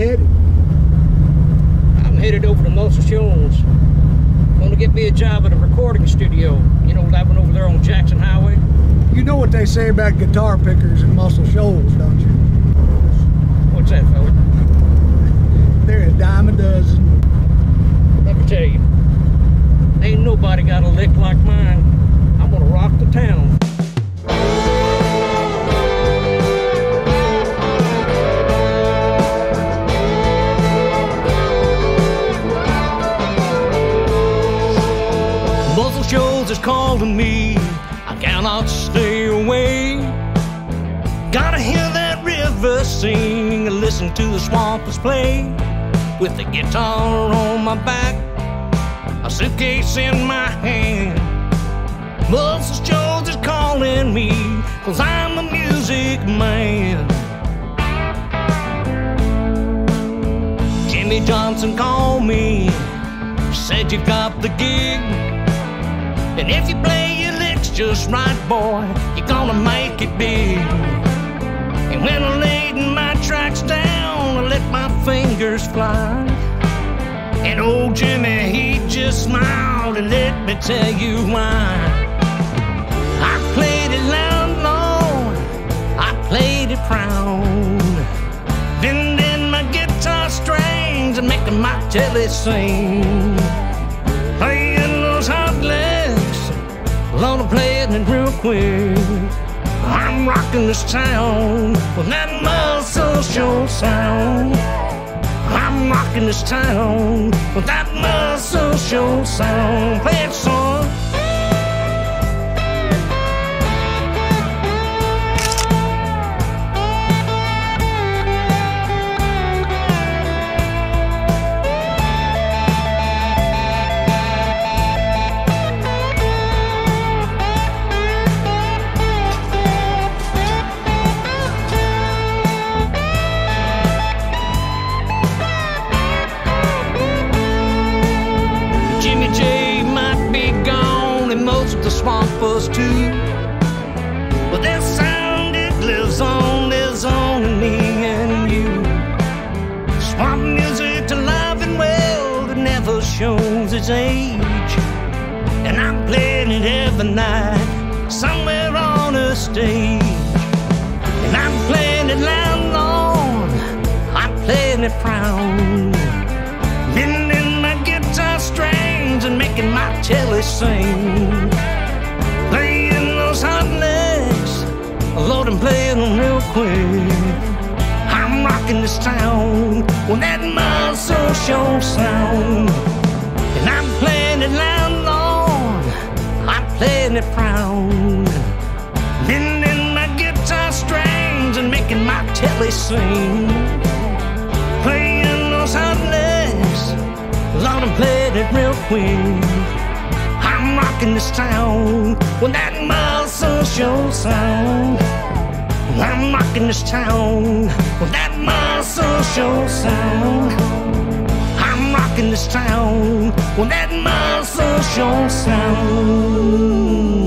headed? I'm headed over to Muscle Shoals. Want to get me a job at a recording studio. You know, that one over there on Jackson Highway? You know what they say about guitar pickers in Muscle Shoals, don't you? What's that, fella? They're a dime a dozen. Let me tell you, ain't nobody got a lick like mine. I'm gonna rock the town. Muscle Shoals is calling me, I cannot stay away. Gotta hear that river sing and listen to the swampers play. With the guitar on my back, a suitcase in my hand. Muscle Shoals is calling me, 'cause I'm a music man. Jimmy Johnson called me, said you've got the gig. And if you play your licks just right, boy, you're gonna make it big. And when I laid my tracks down, I let my fingers fly. And old Jimmy, he just smiled, and let me tell you why. I played it loud, Lord, I played it proud, bending my guitar strings and making my telly sing. Playing those hot licks, Lord, I'm playing it real quick. I'm rocking this town with that Muscle Shoals sound. I'm rocking this town with that Muscle Shoals sound. Play it, son. The swampers too, but that sound, it lives on in me and you. Swamp music alive and well, it never shows its age. And I'm playing it every night, somewhere on a stage. And I'm playing it loud, Lord, I'm playing it proud, bending my guitar strings and making my telly sing. Playing those hot licks, Lord, I'm playing them real quick. I'm rocking this town with that Muscle Shoals sound. And I'm playing it loud, Lord, I'm playing it proud, bending my guitar strings and making my telly sing. Playing those hot licks, Lord, I'm playing it real quick. I'm rocking this town with that Muscle Shoals sound. I'm rocking this town with that Muscle Shoals sound. I'm rocking this town with that Muscle Shoals sound.